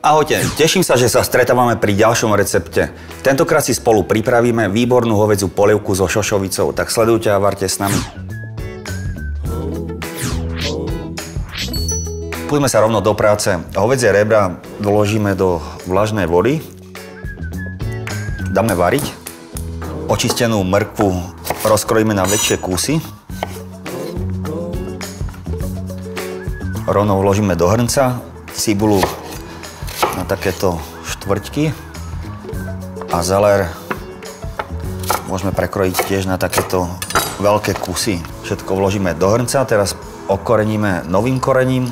Ahojte, teším sa, že sa stretávame pri ďalšom recepte. Tentokrát si spolu pripravíme výbornú hovädziu polievku so šošovicou, tak sledujte a varte s nami. Poďme sa rovno do práce. Hovädzie rebra vložíme do vlažnej vody. Dáme variť. Očistenú mrkvu rozkrojíme na väčšie kusy. Rovno vložíme do hrnca. Cibulu na takéto štvrťky a zeler môžeme prekrojiť tiež na takéto veľké kusy. Všetko vložíme do hrnca, teraz okoreníme novým korením,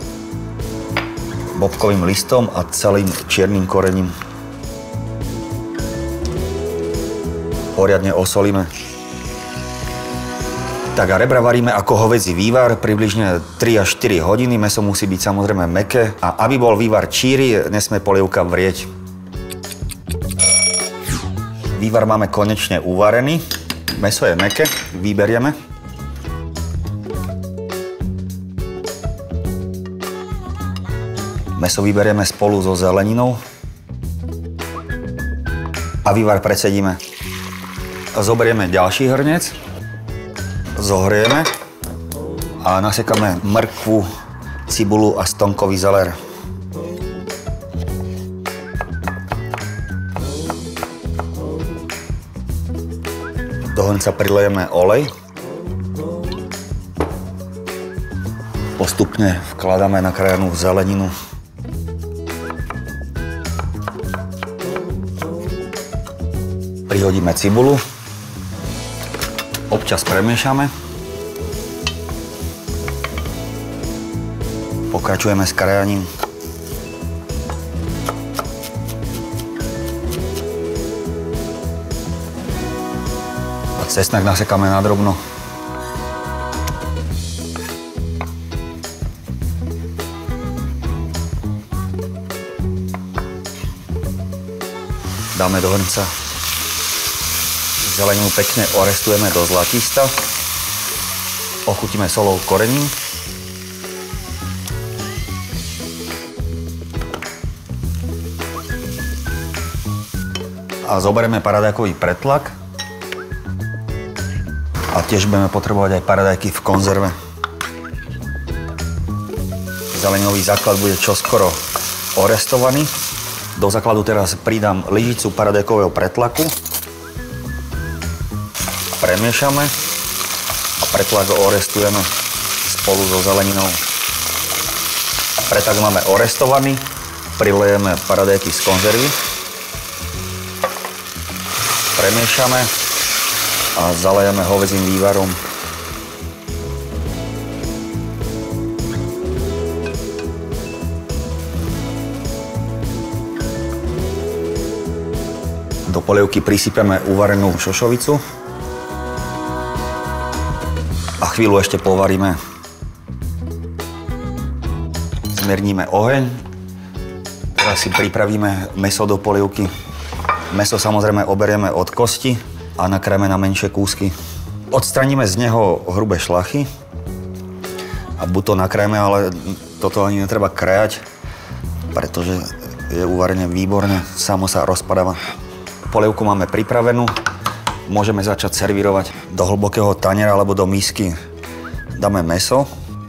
bobkovým listom a celým čiernym korením. Poriadne osolíme. Tak a rebra varíme ako hovädzí vývar, približne 3 až 4 hodiny. Mäso musí byť samozrejme mäkké a aby bol vývar číry, nesmie polievka vrieť. Vývar máme konečne uvarený. Mäso je mäkké, vyberieme. Mäso vyberieme spolu so zeleninou a vývar predsedíme. Zoberieme ďalší hrniec. Zohrieme a nasekáme mrkvu, cibulu a stonkový zeler. Do hrnca prilejeme olej. Postupne vkladáme nakrájanú zeleninu. Prihodíme cibulu. Občas premiešame. Pokračujeme s krájaním. A cesnak nasekáme na drobno. Dáme do hrnca. Zeleninu pekne orestujeme do zlatista. Ochutíme solou korením. A zoberieme paradajkový pretlak. A tiež budeme potrebovať aj paradajky v konzerve. Zeleninový základ bude čoskoro orestovaný. Do základu teraz pridám lyžicu paradajkového pretlaku. Premiešame a pretlak orestujeme spolu so zeleninou. Pretlak máme orestovaný, prilejeme paradajky z konzervy, premiešame a zalejeme hovädzím vývarom. Do polievky prisypeme uvarenú šošovicu. A chvíľu ešte povaríme. Zmierníme oheň. Teraz si pripravíme mäso do polievky. Mäso samozrejme oberieme od kosti a nakrájame na menšie kúsky. Odstraníme z neho hrubé šlachy. A buď to nakrájame, ale toto ani netreba krájať, pretože je uvarené výborne, samo sa rozpadáva. Polievku máme pripravenú. Môžeme začať servírovať. Do hlbokého taniera alebo do misky dáme mäso.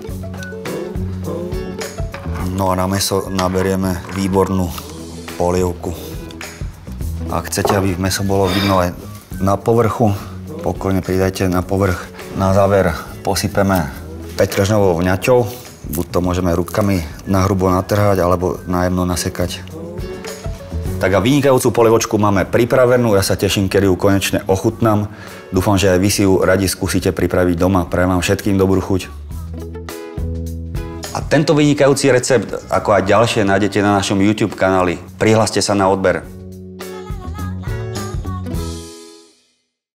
No a na mäso naberieme výbornú polievku. Ak chcete, aby mäso bolo vidno aj na povrchu, pokojne pridajte na povrch. Na záver posypeme petržňovou vňaťou. Buď to môžeme rukami nahrubo natrhať alebo najemno nasekať. Tak a vynikajúcu polievočku máme pripravenú, ja sa teším, kedy ju konečne ochutnám. Dúfam, že aj vy si ju radi skúsite pripraviť doma. Prajem vám všetkým dobrú chuť. A tento vynikajúci recept, ako aj ďalšie, nájdete na našom YouTube kanáli. Prihláste sa na odber.